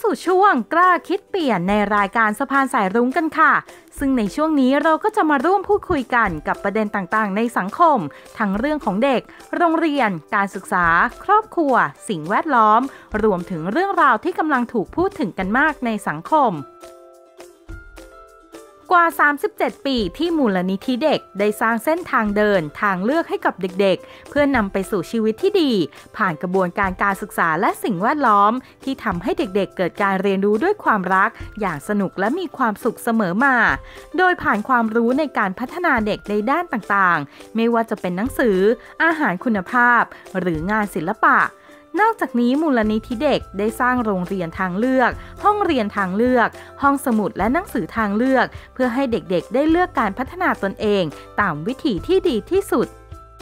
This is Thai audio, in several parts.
สู่ช่วงกล้าคิดเปลี่ยนในรายการสะพานสายรุ้งกันค่ะซึ่งในช่วงนี้เราก็จะมาร่วมพูดคุยกันกับประเด็นต่างๆในสังคมทั้งเรื่องของเด็กโรงเรียนการศึกษาครอบครัวสิ่งแวดล้อมรวมถึงเรื่องราวที่กำลังถูกพูดถึงกันมากในสังคมกว่า37ปีที่มูลนิธิเด็กได้สร้างเส้นทางเดินทางเลือกให้กับเด็กๆเพื่อนำไปสู่ชีวิตที่ดีผ่านกระบวนการการศึกษาและสิ่งแวดล้อมที่ทำให้เด็กๆเกิดการเรียนรู้ด้วยความรักอย่างสนุกและมีความสุขเสมอมาโดยผ่านความรู้ในการพัฒนาเด็กในด้านต่างๆไม่ว่าจะเป็นหนังสืออาหารคุณภาพหรืองานศิลปะนอกจากนี้มูลนิธิเด็กได้สร้างโรงเรียนทางเลือกห้องเรียนทางเลือกห้องสมุดและหนังสือทางเลือกเพื่อให้เด็กๆได้เลือกการพัฒนาตนเองตามวิถีที่ดีที่สุด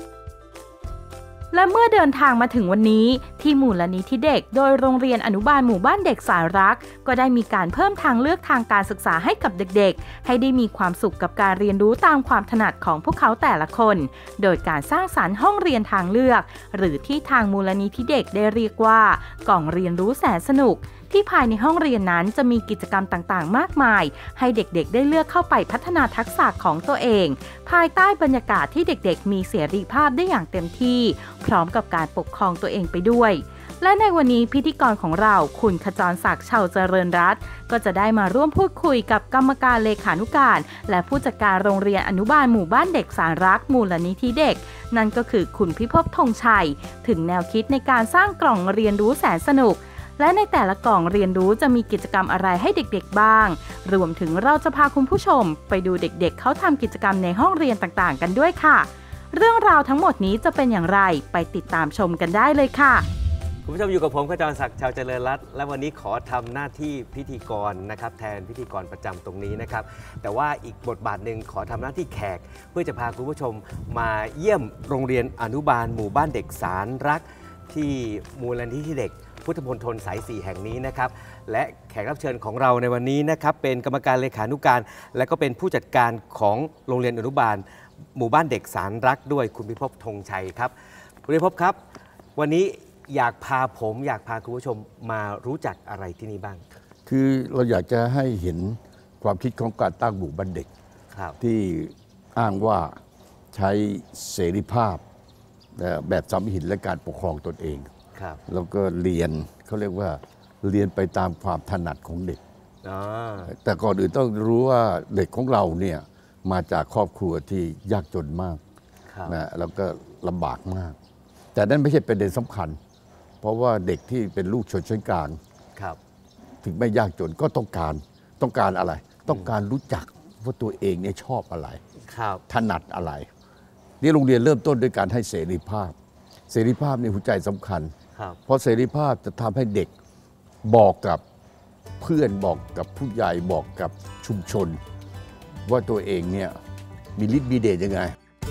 และเมื่อเดินทางมาถึงวันนี้ที่มูลนิธิเด็กโดยโรงเรียนอนุบาลหมู่บ้านเด็กสายรักก็ได้มีการเพิ่มทางเลือกทางการศึกษาให้กับเด็กๆให้ได้มีความสุขกับการเรียนรู้ตามความถนัดของพวกเขาแต่ละคนโดยการสร้างสรรค์ห้องเรียนทางเลือกหรือที่ทางมูลนิธิเด็กได้เรียกว่ากล่องเรียนรู้แสนสนุกที่ภายในห้องเรียนนั้นจะมีกิจกรรมต่างๆมากมายให้เด็กๆได้เลือกเข้าไปพัฒนาทักษะของตัวเองภายใต้บรรยากาศที่เด็กๆมีเสรีภาพได้อย่างเต็มที่พร้อมกับการปกครองตัวเองไปด้วยและในวันนี้พิธีกรของเราคุณขจรศักดิ์ เฉาเจริญรัตน์ก็จะได้มาร่วมพูดคุยกับกรรมการเลขานุการและผู้จัดการโรงเรียนอนุบาลหมู่บ้านเด็กสารรักมูลนิธิเด็กนั่นก็คือคุณพิภพธงชัยถึงแนวคิดในการสร้างกล่องเรียนรู้แสนสนุกและในแต่ละกล่องเรียนรู้จะมีกิจกรรมอะไรให้เด็กๆบ้างรวมถึงเราจะพาคุณผู้ชมไปดูเด็กๆเขาทำกิจกรรมในห้องเรียนต่างๆกันด้วยค่ะเรื่องราวทั้งหมดนี้จะเป็นอย่างไรไปติดตามชมกันได้เลยค่ะคุณผู้ชมอยู่กับผมขจรศักดิ์ เฉาเจริญรัตน์และวันนี้ขอทำหน้าที่พิธีกรนะครับแทนพิธีกรประจำตรงนี้นะครับแต่ว่าอีกบทบาทหนึ่งขอทำหน้าที่แขกเพื่อจะพาคุณผู้ชมมาเยี่ยมโรงเรียนอนุบาลหมู่บ้านเด็กสารรักที่มูลนิธิเด็กพุทธมณฑลสาย 4 แห่งนี้นะครับและแขกรับเชิญของเราในวันนี้นะครับเป็นกรรมการเลขานุการและก็เป็นผู้จัดการของโรงเรียนอนุบาลหมู่บ้านเด็กสารรักด้วยคุณพิภพธงชัยครับคุณพิภพครับวันนี้อยากพาคุณผู้ชมมารู้จักอะไรที่นี่บ้างคือเราอยากจะให้เห็นความคิดของการตั้งหมู่บ้านเด็กที่อ้างว่าใช้เสรีภาพแบบสามหินและการปกครองตนเองแล้วก็เรียนเขาเรียกว่าเรียนไปตามความถนัดของเด็กแต่ก่อนอื่นต้องรู้ว่าเด็กของเราเนี่ยมาจากครอบครัวที่ยากจนมากนะแล้วก็ลำบากมากแต่นั่นไม่ใช่ประเด็นสำคัญเพราะว่าเด็กที่เป็นลูกชนชั้นกลางถึงไม่ยากจนก็ต้องการอะไรต้องการรู้จักว่าตัวเองเนี่ยชอบอะไรถนัดอะไรนี่โรงเรียนเริ่มต้นด้วยการให้เสรีภาพในหัวใจสำคัญเพราะเสรีภาพจะทำให้เด็กบอกกับเพื่อนบอกกับผู้ใหญ่บอกกับชุมชนว่าตัวเองเนี่ยมีฤทธิ์มีเดชยังไง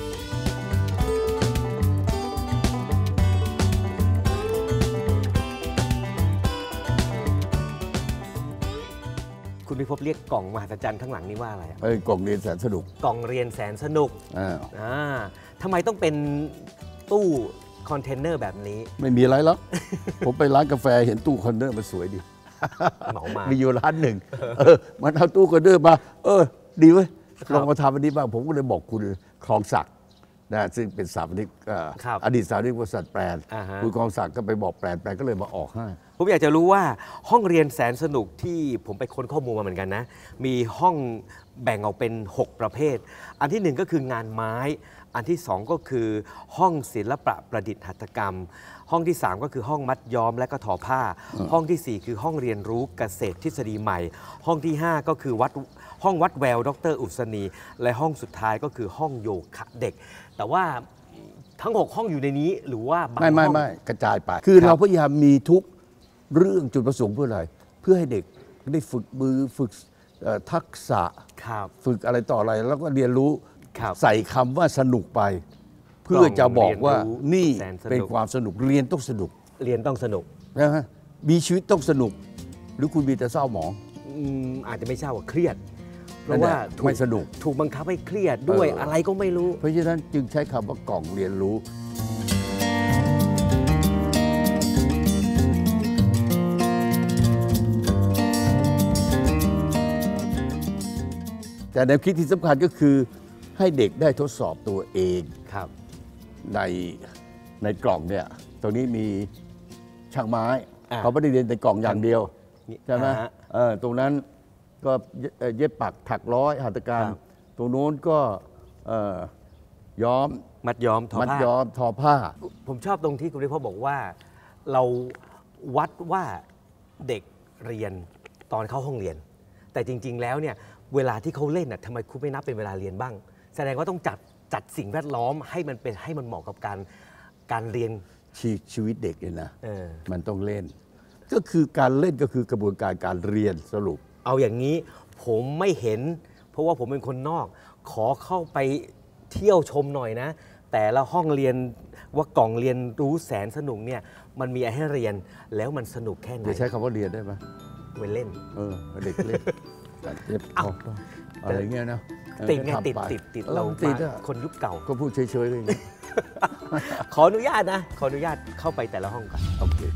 คุณพิภพเรียกกล่องมหัศจรรย์ข้างหลังนี่ว่าอะไรกล่องเรียนแสนสนุกกล่องเรียนแสนสนุกทำไมต้องเป็นตู้คอนเทนเนอร์แบบนี้ไม่มีอะไรหรอก ผมไปร้านกาแฟเห็นตู้คอนเทนเนอร์มันสวยดีเหมามามีอยู่ร้านหนึ่งมันเอาตู้คอนเทนเนอร์มาดีเว้ยลองมาทำอันนี้บ้างผมก็เลยบอกคุณคลองศักดิ์นะซึ่งเป็นสถาปนิกอดีตสถาปนิกบริษัทแปรนคุณคลองศักดิ์ก็ไปบอกแปรนก็เลยมาออกให้ผมอยากจะรู้ว่าห้องเรียนแสนสนุกที่ผมไปค้นข้อมูลมาเหมือนกันนะมีห้องแบ่งออกเป็น6ประเภทอันที่1ก็คืองานไม้อันที่2ก็คือห้องศิลปะประดิษฐ์หัตถกรรมห้องที่3ก็คือห้องมัดย้อมและก็ทอผ้าห้องที่4คือห้องเรียนรู้เกษตรทฤษฎีใหม่ห้องที่5ก็คือห้องวัดแววดร.อุศนีและห้องสุดท้ายก็คือห้องโยคะเด็กแต่ว่าทั้ง6ห้องอยู่ในนี้หรือว่าบางห้องไม่กระจายไปคือเราพยายามมีทุกเรื่องจุดประสงค์เพื่ออะไรเพื่อให้เด็กได้ฝึกมือฝึกทักษะฝึกอะไรต่ออะไรแล้วก็เรียนรู้ใส่คำว่าสนุกไปเพื่อจะบอกว่านี่เป็นความสนุกเรียนต้องสนุกนะฮะมีชีวิตต้องสนุกหรือคุณมีแต่เศร้าหมองอาจจะไม่เศร้าเครียดเพราะว่าไม่สนุกถูกบังคับให้เครียดด้วยอะไรก็ไม่รู้เพราะฉะนั้นจึงใช้คำว่ากล่องเรียนรู้คแต่แนวคิดที่สำคัญก็คือให้เด็กได้ทดสอบตัวเองครับในกล่องเนี่ยตรงนี้มีช่างไม้เขาไม่ได้เรียนแต่กล่องอย่างเดียวใช่ไหมตรงนั้นก็เย็บปักถักร้อยหัตถการตรงโน้นก็ย้อมมัดย้อมทอผ้าผมชอบตรงที่คุณริพบอกว่าเราวัดว่าเด็กเรียนตอนเข้าห้องเรียนแต่จริงๆแล้วเนี่ยเวลาที่เขาเล่นน่ะทำไมคุณไม่นับเป็นเวลาเรียนบ้างแสดงว่าต้องจัดสิ่งแวดล้อมให้มันเหมาะกับการเรียนชีวิตเด็กเนี่ยนะมันต้องเล่นก็คือการเล่นก็คือกระบวนการเรียนสรุปเอาอย่างนี้ผมไม่เห็นเพราะว่าผมเป็นคนนอกขอเข้าไปเที่ยวชมหน่อยนะแต่ละห้องเรียนว่ากล่องเรียนรู้แสนสนุกเนี่ยมันมีอะไรให้เรียนแล้วมันสนุกแค่ไหนจะใช้คำว่าเรียนได้ไหมเล่นเด็กเล่นเจ็บคออะไรเงี้ยนะติดเราคนยุคเก่าก็พูดเฉยๆเลยขออนุญาตเข้าไปแต่ละห้องก่อนโอเค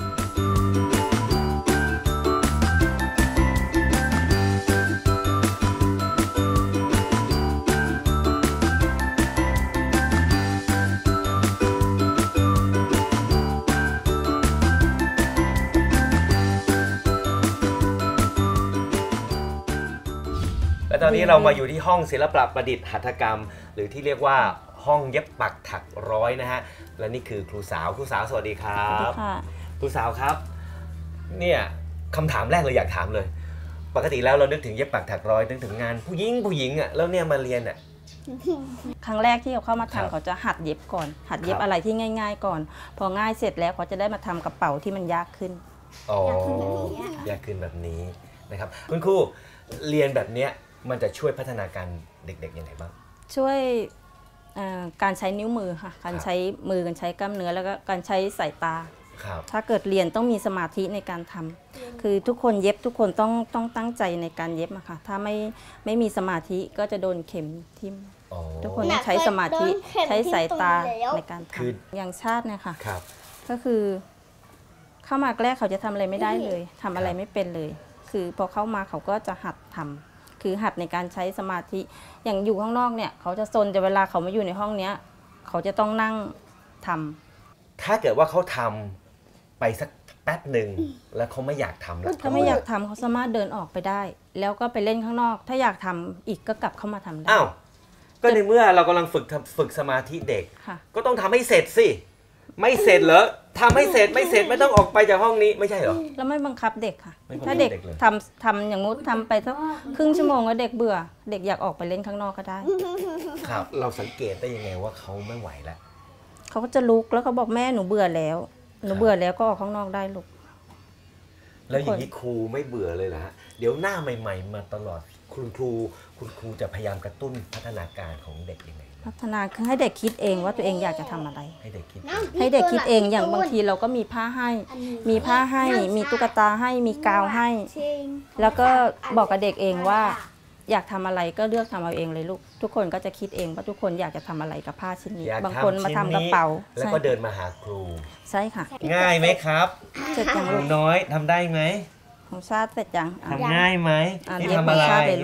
ตอนนี้เรามาอยู่ที่ห้องศิลปะประดิษฐ์หัตถกรรมหรือที่เรียกว่าห้องเย็บปักถักร้อยนะฮะและนี่คือครูสาวสวัสดีครับครูสาวครับเนี่ยคำถามแรกเลยอยากถามเลยปกติแล้วเรานึกถึงเย็บปักถักร้อยนึกถึงงานผู้หญิงอ่ะแล้วเนี่ยมาเรียนอ่ะครั้งแรกที่เขาเข้ามาทำเขาจะหัดเย็บก่อนหัดเย็บอะไรที่ง่ายๆก่อนพอง่ายเสร็จแล้วเขาจะได้มาทำกระเป๋าที่มันยากขึ้นยากขึ้นแบบนี้นะครับคุณครูเรียนแบบเนี้ยมันจะช่วยพัฒนาการเด็กๆยังไงบ้างช่วยการใช้นิ้วมือค่ะการใช้มือการใช้กล้ามเนื้อแล้วก็การใช้สายตาถ้าเกิดเรียนต้องมีสมาธิในการทำคือทุกคนเย็บทุกคนต้องตั้งใจในการเย็บอะค่ะถ้าไม่มีสมาธิก็จะโดนเข็มทิ่มทุกคนต้องใช้สมาธิใช้สายตาในการทำอย่างชาติเนี่ยค่ะก็คือเข้ามาแรกเขาจะทำอะไรไม่ได้เลยทำอะไรไม่เป็นเลยคือพอเข้ามาเขาก็จะหัดทำคือหัดในการใช้สมาธิอย่างอยู่ข้างนอกเนี่ยเขาจะซนแต่เวลาเขามาอยู่ในห้องเนี้ยเขาจะต้องนั่งทำถ้าเกิดว่าเขาทำไปสักแป๊บหนึ่งแล้วเขาไม่อยากทำแล้วถ้าไม่อยากทำเขาสามารถเดินออกไปได้แล้วก็ไปเล่นข้างนอกถ้าอยากทำอีกก็กลับเข้ามาทำได้อ้าวก็ในเมื่อเรากำลังฝึกสมาธิเด็กก็ต้องทำให้เสร็จสิไม่เสร็จเหรอทำให้เสร็จไม่ต้องออกไปจากห้องนี้ไม่ใช่เหรอเราไม่บังคับเด็กค่ะถ้าเด็กทำอย่างงู้นทำไปสักครึ่งชั่วโมงแล้วเด็กเบื่อเด็กอยากออกไปเล่นข้างนอกก็ได้ครับเราสังเกตได้ยังไงว่าเขาไม่ไหวแล้วเขาก็จะลุกแล้วเขาบอกแม่หนูเบื่อแล้วก็ออกข้างนอกได้ลูกแล้วอย่างนี้ครูไม่เบื่อเลยเหรอฮะเดี๋ยวหน้าใหม่ๆมาตลอดคุณครูจะพยายามกระตุ้นพัฒนาการของเด็กยังไงพัฒนาคือให้เด็กคิดเองว่าตัวเองอยากจะทำอะไรให้เด็กคิดเองอย่างบางทีเราก็มีผ้าให้มีตุ๊กตาให้มีกาวให้แล้วก็บอกกับเด็กเองว่าอยากทำอะไรก็เลือกทำเอาเองเลยลูกทุกคนก็จะคิดเองว่าทุกคนอยากจะทำอะไรกับผ้าชิ้นนี้บางคนมาทำกระเป๋าแล้วก็เดินมาหาครูใช่ค่ะง่ายไหมครับเสร็จยังลูกน้อยทำได้ไหมของชาติเสร็จยังทำง่ายไหมนี่ทำอะไร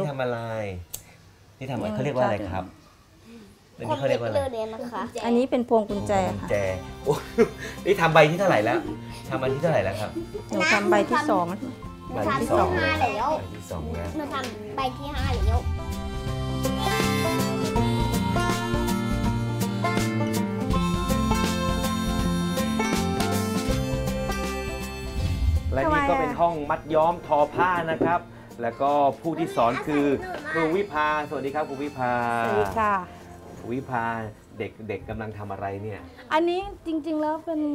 เขาเรียกว่าอะไรครับอันนี้เขาเรียกว่าอะไรอันนี้เป็นพวงกุญแจค่ะนี่ทำใบที่เท่าไหร่แล้วทำอันที่เท่าไหร่แล้วครับหนูทำใบที่2 ใบที่2แล้วใบที่2แล้วหนูทำใบที่5แล้วและนี่ก็เป็นห้องมัดย้อมทอผ้านะครับแล้วก็ผู้ที่สอนคือครูวิภาสวัสดีครับครูวิภาสวัสดีค่ะวิภาเด็กกำลังทำอะไรเนี่ยอันนี้จริงๆแล้วเป็น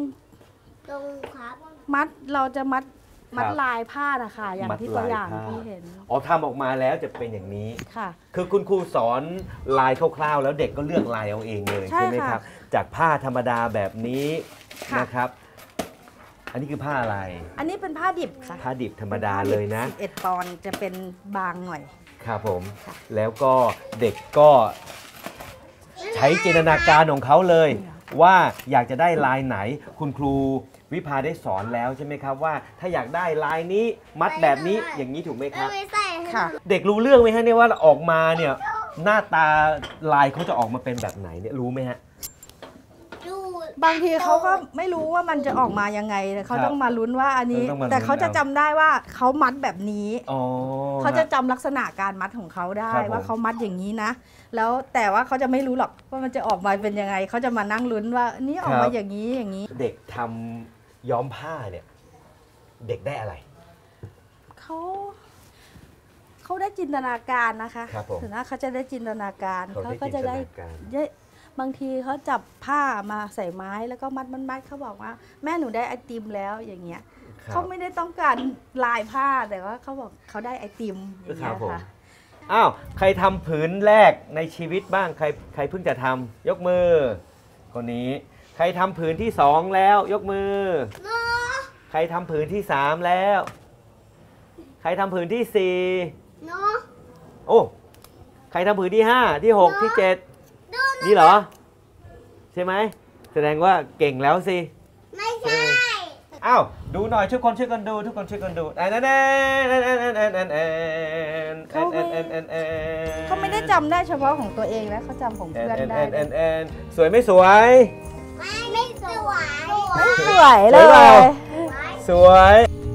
มัดเราจะมัดลายผ้านะคะอย่างที่ตัวอย่างที่เห็นทำออกมาแล้วจะเป็นอย่างนี้ค่ะคือคุณครูสอนลายคร่าวๆแล้วเด็กก็เลือกลายเอาเองเลยใช่ไหมครับจากผ้าธรรมดาแบบนี้นะครับอันนี้คือผ้าอะไรอันนี้เป็นผ้าดิบค่ะผ้าดิบธรรมดาเลยนะ 11 ปอนด์จะเป็นบางหน่อยครับผมแล้วก็เด็กก็ใช้จินตนาการของเขาเลยว่าอยากจะได้ลายไหนคุณครูวิภาได้สอนแล้วใช่ไหมครับว่าถ้าอยากได้ลายนี้มัดแบบนี้อย่างนี้ถูกไหมครับค่ะเด็กรู้เรื่องไหมฮะเนี่ยว่าออกมาเนี่ยหน้าตาลายเขาจะออกมาเป็นแบบไหนเนี่ยรู้ไหมฮะบางทีเขาก็ไม่รู้ว่ามันจะออกมายังไงแต่เขาครับต้องมาลุ้นว่าอันนี้ต้องมาลุ้นแต่เขาจะจำได้ว่าเขามัดแบบนี้อ๋อเขาจะจำลักษณะการมัดของเขาได้ครับผมว่าเขามัดอย่างนี้นะ แล้วแต่ว่าเขาจะไม่รู้หรอกว่ามันจะออกมาเป็นยังไงเขาจะมานั่งลุ้นว่าอันนี้ออกมาอย่างนี้อย่างนี้เด็กทำย้อมผ้าเนี่ยเด็กได้อะไรเขาได้จินตนาการนะคะครับผมถึงว่าเขาจะได้จินตนาการเขาได้ก็จะได้จินตนาการบางทีเขาจับผ้ามาใส่ไม้แล้วก็มัดเขาบอกว่าแม่หนูได้ไอติมแล้วอย่างเงี้ยครับเขาไม่ได้ต้องการลายผ้าแต่ว่าเขาบอกเขาได้ไอติมอย่างครัเงี้บยผมค่ะอ้าวใครทำผืนแรกในชีวิตบ้างใครเพิ่งจะทำยกมือคนนี้ใครทำผืนที่สองแล้วยกมือใครทำผืนที่สามแล้ว ใครทำผืนที่สี่โอ้ใครทำผืนที่ห้าที่หกที่เจ็ดนี่เหรอใช่ไหมแสดงว่าเก่งแล้วสิไม่ใช่อ้าวดูหน่อยช่วยกันดูทุกคนช่วยกันดูเขาไม่ได้จำได้เฉพาะของตัวเองนะเขาจำของเพื่อนได้สวยไม่สวยไม่สวยสวยเลสวยเปล่ายสวย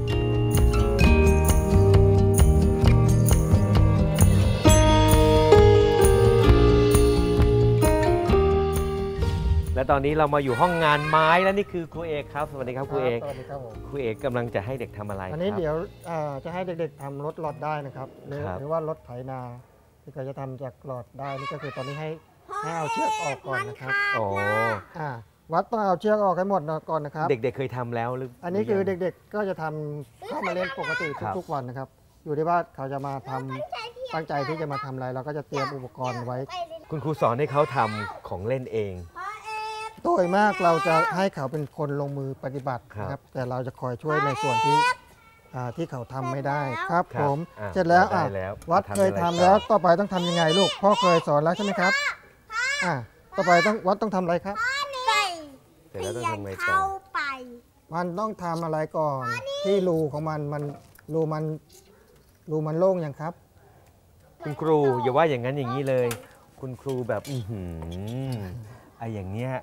และตอนนี้เรามาอยู่ห้องงานไม้แล้วนี่คือครูเอกครับสวัสดีครับครูเอกสวัสดีครับผมครูเอกกำลังจะให้เด็กทำอะไรอันนี้ครับเดี๋ยวจะให้เด็กๆทำรถหลอดได้นะครับหรือครับหรือว่ารถไถนาที่เขาจะทำจากหลอดได้นี่ก็คือตอนนี้ให้เอาเชือกออกก่อนนะครับอ๋อวัดต้องเอาเชือกออกให้หมดก่อนนะครับเด็กๆเคยทำแล้วหรืออัอันนี้คือเด็กๆก็จะทำเข้ามาเล่นปกติครับทุกๆวันนะครับ อยู่ที่ว่าเขาจะมาทำตั้งใจที่จะมาทำอะไรเราก็จะเตรียมอุปกรณ์ไว้คุณครูสอนให้เขาทำของเล่นเองโดยมากเราจะให้เขาเป็นคนลงมือปฏิบัติครับนะครับ แต่เราจะคอยช่วยในส่วนที่เขาทำไม่ได้ครับครับผมอ่ะเสร็จแล้วได้แล้ววัดทำเคยอะไรทำต่อแล้วต่อไปต้องทำยังไงลูกพ่อเคยสอนแล้วใช่ไหมครับต่อไปวัดต้องทำอะไรครับเสร็จแล้วต้องทำไงต่อมันต้องทำอะไรก่อนที่รูของมันรูมันโล่งยังครับคุณครูอย่าว่าอย่างนั้นอย่างนี้เลย คุณครูแบบไอ้อย่างเงี้ย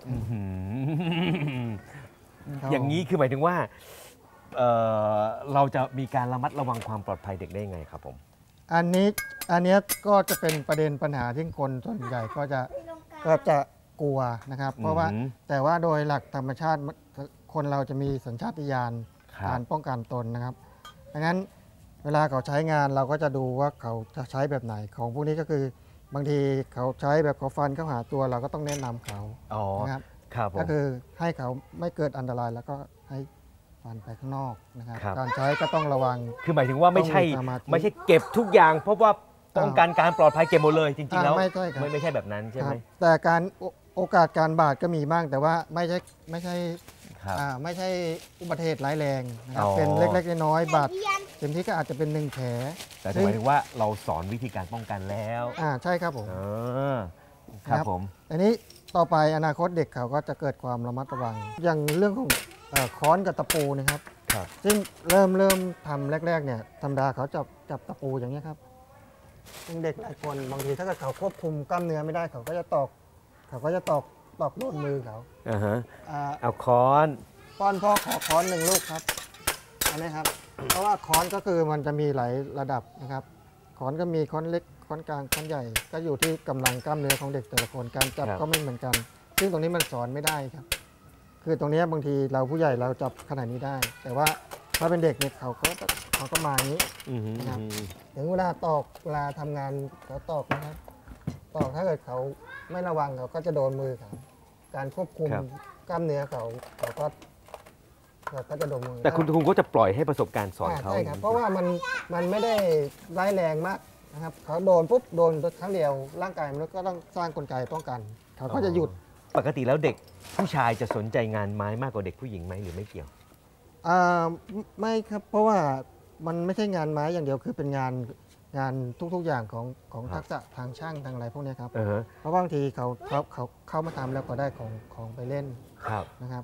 อย่างนี้คือหมายถึงว่าเราจะมีการระมัดระวังความปลอดภัยเด็กได้ยังไงครับผมอันเนี้ยก็จะเป็นประเด็นปัญหาที่คนส่วนใหญ่ก็จะกลัวนะครับ เพราะว่าแต่ว่าโดยหลักธรรมชาติคนเราจะมีสัญชาตญาณการป้องกันตนนะครับดังนั้นเวลาเขาใช้งานเราก็จะดูว่าเขาจะใช้แบบไหนของพวกนี้ก็คือบางทีเขาใช้แบบเขาฟันเข้าหาตัวเราก็ต้องแนะนำเขานะครับครับผมก็คือให้เขาไม่เกิดอันตรายแล้วก็ให้ฟันไปข้างนอกนะครับ การใช้ก็ต้องระวังคือหมายถึงว่าไม่ใช่ต้องมีสมาธิไม่ใช่เก็บทุกอย่าง เพราะว่าป้องกันการปลอดภัยเก็บหมดเลยจริงๆแล้วไม่ใช่ครับไม่ใช่แบบนั้นใช่ไหมแต่การโอกาสการบาดก็มีบ้างแต่ว่าไม่ใช่ครับไม่ใช่อุบัติเหตุร้ายแรงนะครับอ๋อเป็นเล็กๆน้อยๆบาดเต็มที่ก็อาจจะเป็น1แผลแต่หมายถึงว่าเราสอนวิธีการป้องกันแล้วใช่ครับผมครับผมอันนี้ต่อไปอนาคตเด็กเขาก็จะเกิดความระมัดระวัง อย่างเรื่องของค้อนกับตะปูนะครับครับซึ่งเริ่มทำแรกๆเนี่ยธรรมดาเขาจับตะปูอย่างนี้ยครับซึ่งเด็กหลายคนบางทีถ้าเกิดเขาควบคุมกล้ามเนื้อไม่ได้เขาก็จะตอกโดนมือเขาเอาค้อนป้อนพ่อขอค้อน1ลูกครับอันนี้ครับ เพราะว่าค้อนก็คือมันจะมีหลายระดับนะครับค้อนก็มีค้อนเล็กค้อนกลางค้อนใหญ่ ก็อยู่ที่กำลังกล้ามเนื้อของเด็กแต่ละคนการจับครับก็ไม่เหมือนกัน ซึ่งตรงนี้มันสอนไม่ได้ครับ คือตรงนี้บางทีเราผู้ใหญ่เราจับขนาดนี้ได้ แต่ว่าถ้าเป็นเด็กเนี่ยเขาก็มาอย่างนี้ ครับ ถึงเวลาทำงานเขาตอกนะครับตอกถ้าเกิดเขาไม่ระวังเขาก็จะโดนมือเขาการควบคุมครับกล้ามเนื้อเขาก็จะโดนมือแต่คุณครูก็จะปล่อยให้ประสบการณ์สอนเขาใช่ครับเพราะว่ามันไม่ได้ร้ายแรงมากนะครับเขาโดนปุ๊บโดนครั้งเดียวร่างกายมันก็ต้องสร้างกลไกป้องกันเขาก็จะหยุดปกติแล้วเด็กผู้ชายจะสนใจงานไม้มากกว่าเด็กผู้หญิงไหมหรือไม่เกี่ยวไม่ครับเพราะว่ามันไม่ใช่งานไม้อย่างเดียวคือเป็นงานทุกๆอย่างของครับทักษะทางช่างทางอะไรพวกนี้ครับอือฮะเพราะบางทีเขาเข้ามาทำแล้วก็ได้ของไปเล่นครับนะครับ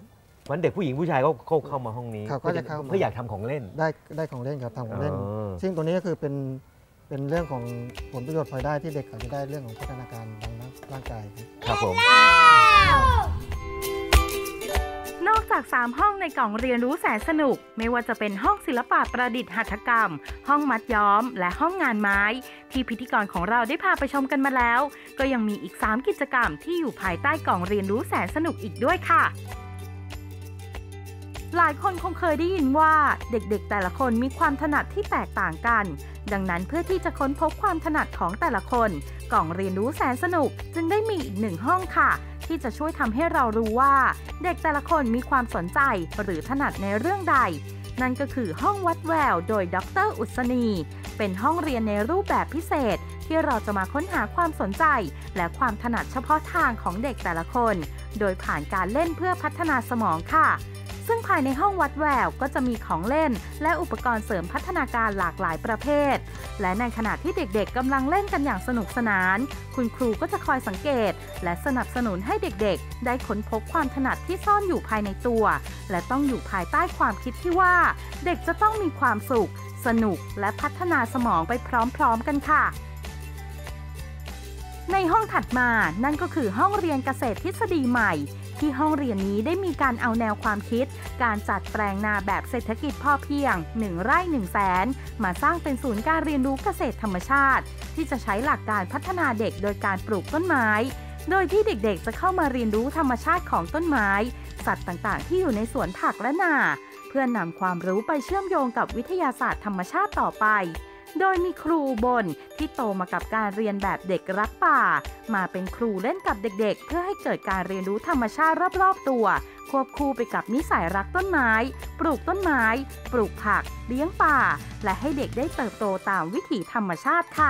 วันเด็กผู้หญิงผู้ชายก็เข้ามาห้องนี้เขาก็จะเข้ามาเพื่ออยากทำของเล่นได้ของเล่นครับทำของเล่นอ๋อซึ่งตัวนี้ก็คือเป็นเรื่องของผลประโยชน์พลอยได้ที่เด็กเขาจะได้เรื่องของพัฒนาการทางร่างกายครับครับผมนอกจาก 3 ห้องในกล่องเรียนรู้แสนสนุกไม่ว่าจะเป็นห้องศิลปะประดิษฐ์หัตถกรรม ห้องมัดย้อม และห้องงานไม้ ที่พิธีกรของเราได้พาไปชมกันมาแล้ว ก็ยังมีอีก 3 กิจกรรมที่อยู่ภายใต้กล่องเรียนรู้แสนสนุกอีกด้วยค่ะ หลายคนคงเคยได้ยินว่าเด็กๆแต่ละคนมีความถนัดที่แตกต่างกัน ดังนั้นเพื่อที่จะค้นพบความถนัดของแต่ละคนกล่องเรียนรู้แสนสนุกจึงได้มีอีก1 ห้องค่ะที่จะช่วยทำให้เรารู้ว่าเด็กแต่ละคนมีความสนใจหรือถนัดในเรื่องใด นั่นก็คือห้องวัดแววโดยดร.อุศนีเป็นห้องเรียนในรูปแบบพิเศษที่เราจะมาค้นหาความสนใจและความถนัดเฉพาะทางของเด็กแต่ละคนโดยผ่านการเล่นเพื่อพัฒนาสมองค่ะซึ่งภายในห้องวัดแววก็จะมีของเล่นและอุปกรณ์เสริมพัฒนาการหลากหลายประเภทและในขณะที่เด็กๆกำลังเล่นกันอย่างสนุกสนานคุณครูก็จะคอยสังเกตและสนับสนุนให้เด็กๆได้ค้นพบความถนัดที่ซ่อนอยู่ภายในตัวและต้องอยู่ภายใต้ความคิดที่ว่าเด็กจะต้องมีความสุขสนุกและพัฒนาสมองไปพร้อมๆกันค่ะในห้องถัดมานั่นก็คือห้องเรียนเกษตรทฤษฎีใหม่ที่ห้องเรียนนี้ได้มีการเอาแนวความคิดการจัดแปลงนาแบบเศรษฐกิจพอเพียง1 ไร่ 1 แสนมาสร้างเป็นศูนย์การเรียนรู้เกษตรธรรมชาติที่จะใช้หลักการพัฒนาเด็กโดยการปลูกต้นไม้โดยที่เด็กๆจะเข้ามาเรียนรู้ธรรมชาติของต้นไม้สัตว์ต่างๆที่อยู่ในสวนผักและนาเพื่อนำความรู้ไปเชื่อมโยงกับวิทยาศาสตร์ธรรมชาติต่อไปโดยมีครูบนที่โตมากับการเรียนแบบเด็กรักป่ามาเป็นครูเล่นกับเด็กๆเพื่อให้เกิดการเรียนรู้ธรรมชาติรอบๆตัวควบคู่ไปกับนิสัยรักต้นไม้ปลูกต้นไม้ปลูกผักเลี้ยงป่าและให้เด็กได้เติบโตตามวิถีธรรมชาติค่ะ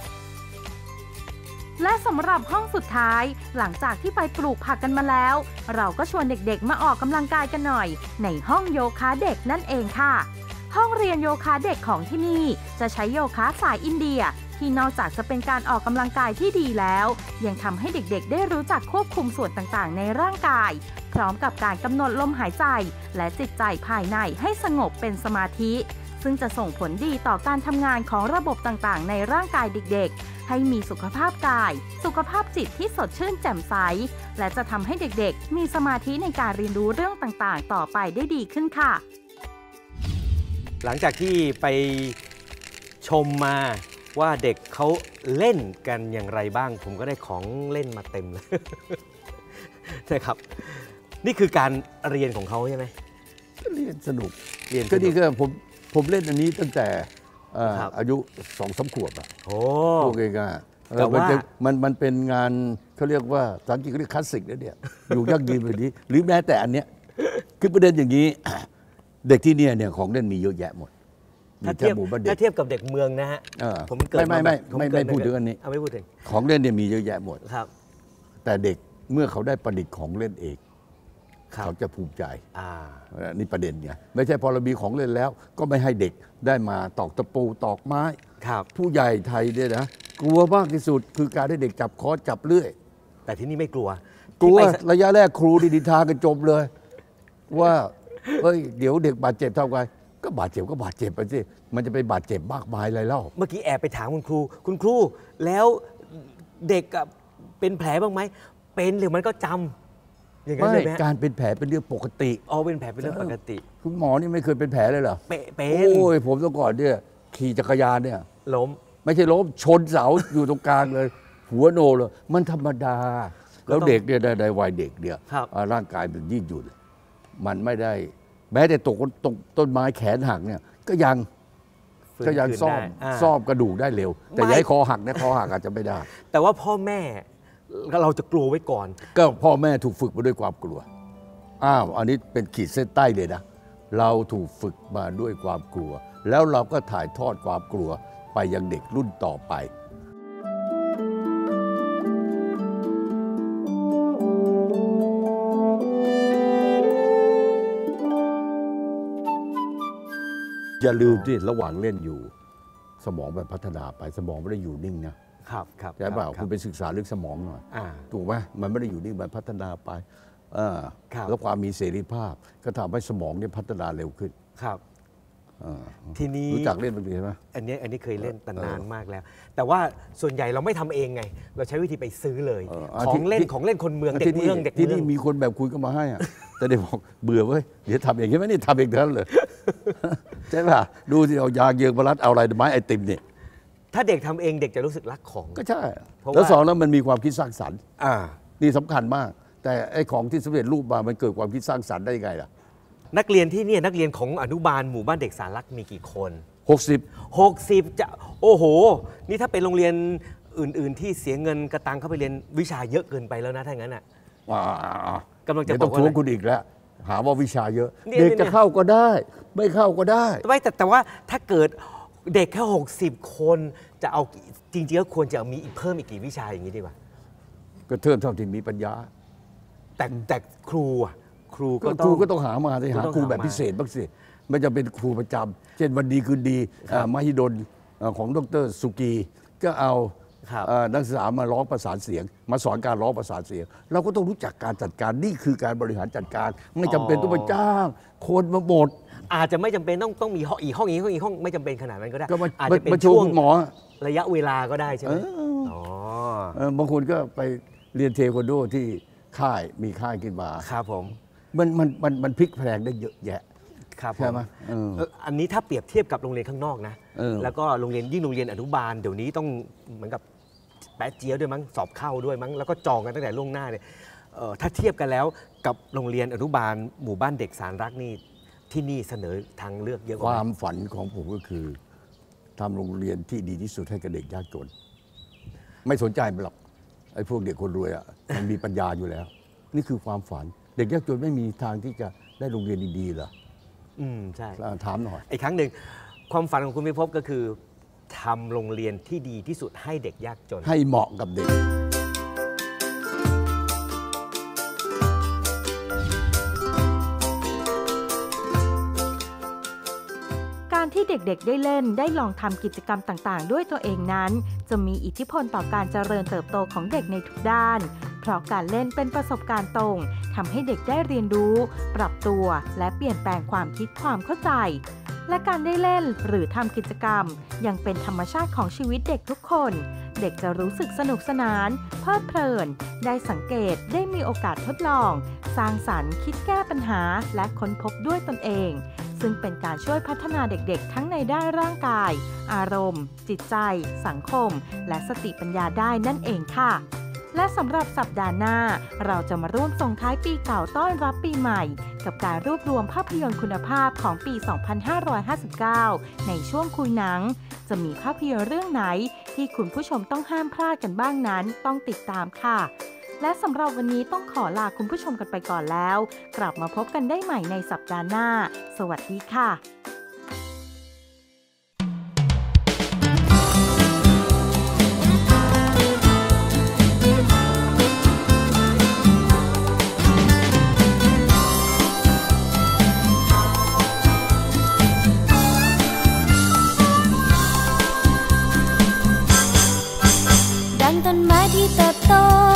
และสำหรับห้องสุดท้ายหลังจากที่ไปปลูกผักกันมาแล้วเราก็ชวนเด็กๆมาออกกำลังกายกันหน่อยในห้องโยคะเด็กนั่นเองค่ะห้องเรียนโยคะเด็กของที่นี่จะใช้โยคะสายอินเดียที่นอกจากจะเป็นการออกกำลังกายที่ดีแล้วยังทำให้เด็กๆได้รู้จักควบคุมส่วนต่างๆในร่างกายพร้อมกับการกำหนดลมหายใจและจิตใจภายในให้สงบเป็นสมาธิซึ่งจะส่งผลดีต่อการทำงานของระบบต่างๆในร่างกายเด็กๆให้มีสุขภาพกายสุขภาพจิตที่สดชื่นแจ่มใสและจะทำให้เด็กๆมีสมาธิในการเรียนรู้เรื่องต่างๆต่อไปได้ดีขึ้นค่ะหลังจากที่ไปชมมาว่าเด็กเขาเล่นกันอย่างไรบ้างผมก็ได้ของเล่นมาเต็มเลยนะครับนี่คือการเรียนของเขาใช่ไหมเรียนสนุกเรียนก็นี่ก็ผมเล่นอันนี้ตั้งแต่อายุ2-3 ขวบอ่ะโอ้โอเคง่ายแต่ว่ามันเป็นงานเขาเรียกว่าภาษาอังกฤษเขาเรียกคลาสสิกนะเนี่ยอยู่ยั่งยืนแบบนี้หรือแม้แต่อันเนี้ยคือประเด็นอย่างนี้เด็กที่เนี่ยของเล่นมีเยอะแยะหมดถ้าเทียบกับเด็กเมืองนะฮะผมเกิดไม่พูดถึงอันนี้ไม่พูดถึงของเล่นเนี่ยมีเยอะแยะหมดครับแต่เด็กเมื่อเขาได้ประดิษฐ์ของเล่นเองเขาจะภูมิใจนี่ประเด็นไงไม่ใช่พอเรามีของเล่นแล้วก็ไม่ให้เด็กได้มาตอกตะปูตอกไม้ผู้ใหญ่ไทยเนี่ยนะกลัวมากที่สุดคือการให้เด็กจับค้อนจับเลื่อยแต่ที่นี่ไม่กลัวระยะแรกครูดิทากันจมเลยว่าเดี๋ยวเด็กบาดเจ็บเท่าไงก็บาดเจ็บไปสิมันจะไปบาดเจ็บมากมายอะไรเล่าเมื่อกี้แอบไปถามคุณครูแล้วเด็กเป็นแผลบ้างไหมเป็นหรือมันก็จำอย่างนั้นเลยไหมการเป็นแผลเป็นเรื่องปกติเป็นแผลเป็นเรื่องปกติคุณหมอนี่ไม่เคยเป็นแผลเลยเหรอเป็นโอ้ยผมต้องก่อนเนี่ยขี่จักรยานเนี่ยล้มไม่ใช่ล้มชนเสาอยู่ตรงกลางเลยหัวโนเลยมันธรรมดาแล้วเด็กเนี่ยในวัยเด็กเนี่ยร่างกายมันยืดหยุ่นมันไม่ได้แม้แต่ตกต้นไม้แขนหักเนี่ยก็ยังซ่อมกระดูกได้เร็วแต่อย่าให้คอหักนะคอหักอาจจะไม่ได้แต่ว่าพ่อแม่เราจะกลัวไว้ก่อนก็พ่อแม่ถูกฝึกมาด้วยความกลัวอันนี้เป็นขีดเส้นใต้เลยนะเราถูกฝึกมาด้วยความกลัวแล้วเราก็ถ่ายทอดความกลัวไปยังเด็กรุ่นต่อไปอย่าลืมที่ระหว่างเล่นอยู่สมองมันพัฒนาไปสมองไม่ได้อยู่นิ่งนะครับใช่เปล่าคุณไปศึกษาเรื่องสมองหน่อยถูกไหมมันไม่ได้อยู่นิ่งมันพัฒนาไปแล้วความมีเสรีภาพก็ทำให้สมองเนี่ยพัฒนาเร็วขึ้นครับทีนี้รู้จักเล่นดนตรีไหมอันนี้เคยเล่นแต่นานมากแล้ว แต่ว่าส่วนใหญ่เราไม่ทำเองไงเราใช้วิธีไปซื้อเลยของเล่นคนเมืองเด็กเมืองเด็กที่นี่มีคนแบบคุยก็มาให้แต่เด็กบอกเบื่อเว้ยเดี๋ยวทำเองใช่ไหมนี่ทำเองทั้งนั้นเลยใช่ป่ะดูสิเอายางเยิงมารัดเอาอะไรไม้ไอติมเนี่ยถ้าเด็กทำเองเด็กจะรู้สึกรักของก็ใช่แล้วสองแล้วมันมีความคิดสร้างสรรค์นี่สำคัญมากแต่ไอ้ของที่สำเร็จรูปมามันเกิดความคิดสร้างสรรค์ได้ยังไงล่ะนักเรียนที่นี่นักเรียนของอนุบาลหมู่บ้านเด็กสารลักษณ์มีกี่คน 60 จะโอ้โหนี่ถ้าเป็นโรงเรียนอื่นๆที่เสียเงินกระตังเข้าไปเรียนวิชาเยอะเกินไปแล้วนะถ้างั้นกำลังจะบอกว่าต้องทวงคุณอีกแล้วหาว่าวิชาเยอะเด็กจะเข้าก็ได้ไม่เข้าก็ได้แต่ว่าถ้าเกิดเด็กแค่60 คนจะเอาจริงๆก็ควรจะมีเพิ่มอีกกี่วิชาอย่างนี้ดีกว่าก็เทิมเท่าที่มีปัญญาแต่ครูก็ต้องหามาหาครูแบบพิเศษบ้างสิไม่จะเป็นครูประจำเช่นวันดีคืนดีมหิดลของดร.สุกีก็เอานักศึกษามาร้องประสานเสียงมาสอนการร้องประสานเสียงเราก็ต้องรู้จักการจัดการนี่คือการบริหารจัดการไม่จำเป็นต้องไปจ้างคนมาหมดอาจจะไม่จำเป็นต้องมีห้องอีกห้องไม่จำเป็นขนาดนั้นก็ได้อาจจะเป็นช่วงหมอระยะเวลาก็ได้ใช่ไหมบางคนก็ไปเรียนเทควันโดที่มีค่ายขึ้นมาครับผมมันพลิกแพลงได้เยอะแยะใช่ไหมอันนี้ถ้าเปรียบเทียบกับโรงเรียนข้างนอกนะแล้วก็โรงเรียนยิ่งโรงเรียนอนุบาลเดี๋ยวนี้ต้องเหมือนกับแปะเจี๊ยบด้วยมั้งสอบเข้าด้วยมั้งแล้วก็จองกันตั้งแต่ล่วงหน้าเนี่ยถ้าเทียบกันแล้วกับโรงเรียนอนุบาลหมู่บ้านเด็กสารรักนี่ที่นี่เสนอทางเลือกเยอะกว่าความฝันของผมก็คือทำโรงเรียนที่ดีที่สุดให้กับเด็กยากจนไม่สนใจหรอกไอ้พวกเด็กคนรวยมันมีปัญญาอยู่แล้วนี่คือความฝันเด็กยากจนไม่มีทางที่จะได้โรงเรียนดีๆเหรอใช่ถามหน่อยอีกครั้งหนึ่งความฝันของคุณพิภพก็คือทำโรงเรียนที่ดีที่สุดให้เด็กยากจนให้เหมาะกับเด็กการที่เด็กๆได้เล่นได้ลองทำกิจกรรมต่างๆด้วยตัวเองนั้นจะมีอิทธิพลต่อการเจริญเติบโตของเด็กในทุกด้านเพราะการเล่นเป็นประสบการณ์ตรงทำให้เด็กได้เรียนรู้ปรับตัวและเปลี่ยนแปลงความคิดความเข้าใจและการได้เล่นหรือทำกิจกรรมยังเป็นธรรมชาติของชีวิตเด็กทุกคนเด็กจะรู้สึกสนุกสนานเพลิดเพลินได้สังเกตได้มีโอกาสทดลองสร้างสรรค์คิดแก้ปัญหาและค้นพบด้วยตนเองซึ่งเป็นการช่วยพัฒนาเด็กๆทั้งในด้านร่างกายอารมณ์จิตใจสังคมและสติปัญญาได้นั่นเองค่ะและสำหรับสัปดาห์หน้าเราจะมาร่วมส่งท้ายปีเก่าต้อนรับปีใหม่กับการรวบรวมภาพยนตร์คุณภาพของปี 2559 ในช่วงคุยหนังจะมีภาพยนตร์เรื่องไหนที่คุณผู้ชมต้องห้ามพลาดกันบ้างนั้นต้องติดตามค่ะและสำหรับวันนี้ต้องขอลาคุณผู้ชมกันไปก่อนแล้วกลับมาพบกันได้ใหม่ในสัปดาห์หน้าสวัสดีค่ะต้นไม้ที่เติบโต